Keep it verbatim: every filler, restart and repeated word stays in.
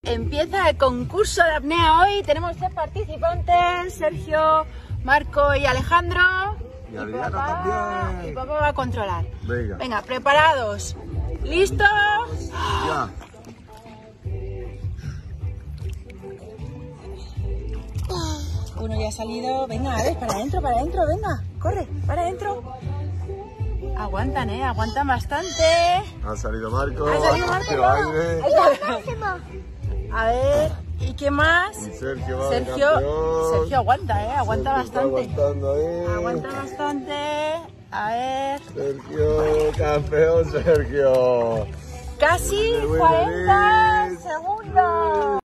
Empieza el concurso de apnea hoy. Tenemos tres participantes: Sergio, Marco y Alejandro. Y, y, Adriana papá, también. y papá va a controlar. Venga. Venga, preparados. ¿Listos? Ya. Uno ya ha salido. Venga, a ver, para adentro, para adentro, venga. Corre, para adentro. Aguantan, eh, aguantan bastante. Ha salido Marco. Ha salido Marco. Sergio Aire. A ver, ¿y qué más? Y Sergio va de Sergio, campeón. Sergio aguanta, eh, aguanta Sergio está bastante. aguantando ahí. Aguanta bastante. A ver, Sergio, campeón Sergio. casi Winner, winner cuarenta is- segundos.